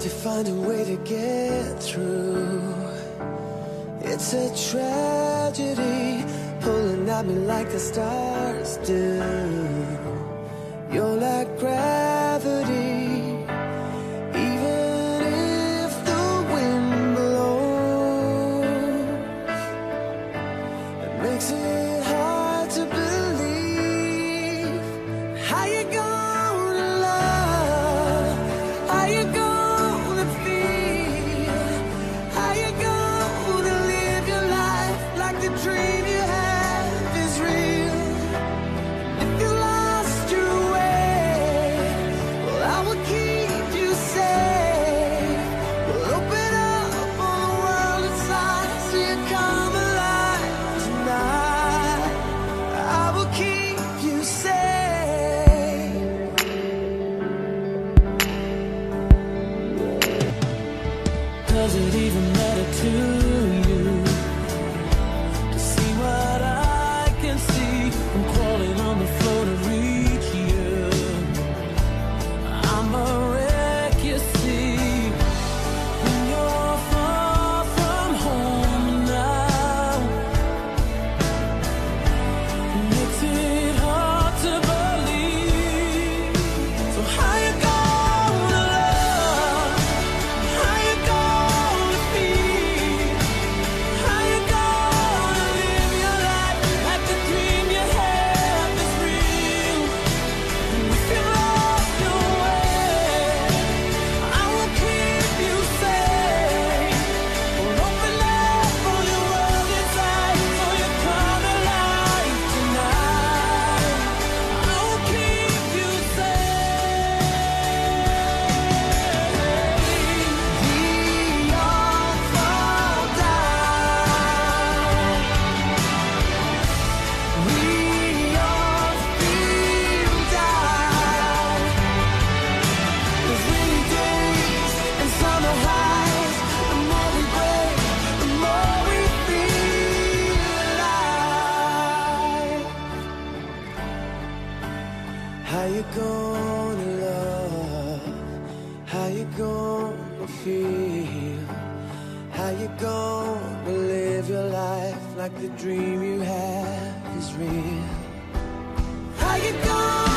to find a way to get through. It's a tragedy, pulling at me like the stars do. You're like gravity, even if the wind blows. It makes it hard to believe. How you gonna love? How you gonna feel? How you gonna live your life like the dream you have is real? If you lost your way, well, I will keep you safe. We'll open up on the world inside so you come alive tonight. I will keep you safe. Does it even matter to you to see what I can see? I'm crawling on the floor to reach you. I'm a wreck, you see. When you're far from home now, it makes it hard to believe. So how you gonna love? How you gonna feel? How you gonna live your life like the dream you have is real? If you lost your way, I will keep you safe. We'll open up on your world inside so you come alive tonight. I will keep you safe. We all fall down. We all feel down. There's rainy days and summer highs. The more we break, the more we feel alive. How you gonna love? How you gonna feel? How you gonna live your life like the dream you have is real? How you gonna